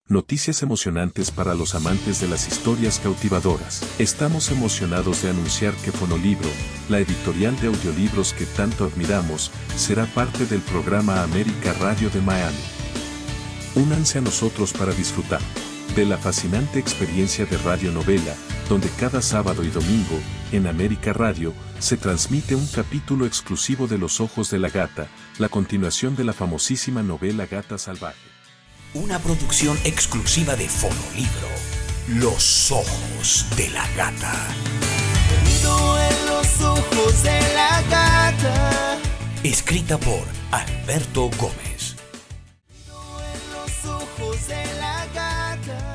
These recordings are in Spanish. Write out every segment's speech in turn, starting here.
Noticias emocionantes para los amantes de las historias cautivadoras. Estamos emocionados de anunciar que Fonolibro, la editorial de audiolibros que tanto admiramos, será parte del programa América Radio de Miami. Únanse a nosotros para disfrutar de la fascinante experiencia de radionovela, donde cada sábado y domingo, en América Radio, se transmite un capítulo exclusivo de Los Ojos de la Gata, la continuación de la famosísima novela Gata Salvaje. Una producción exclusiva de Fonolibro, Los Ojos de la Gata. Perdido en los ojos de la gata. Escrita por Alberto Gómez. Perdido en los ojos de la gata.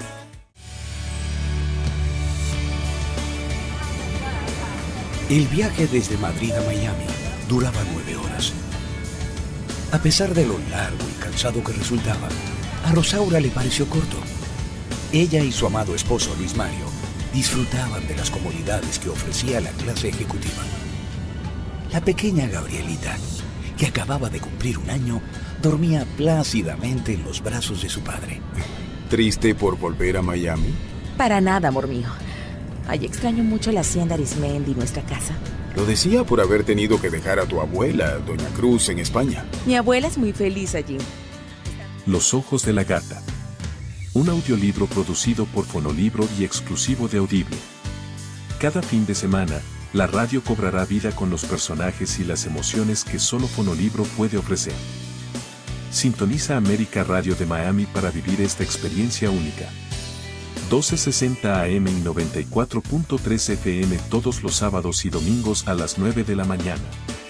El viaje desde Madrid a Miami duraba 9 horas. A pesar de lo largo y cansado que resultaba, a Rosaura le pareció corto. Ella y su amado esposo Luis Mario disfrutaban de las comodidades que ofrecía la clase ejecutiva. La pequeña Gabrielita, que acababa de cumplir 1 año, dormía plácidamente en los brazos de su padre. ¿Triste por volver a Miami? Para nada, amor mío. Ay, extraño mucho la hacienda Arismendi y nuestra casa. Lo decía por haber tenido que dejar a tu abuela, Doña Cruz, en España. Mi abuela es muy feliz allí. Los Ojos de la Gata. Un audiolibro producido por Fonolibro y exclusivo de Audible. Cada fin de semana, la radio cobrará vida con los personajes y las emociones que solo Fonolibro puede ofrecer. Sintoniza América Radio de Miami para vivir esta experiencia única. 1260 AM y 94.3 FM todos los sábados y domingos a las 9 de la mañana.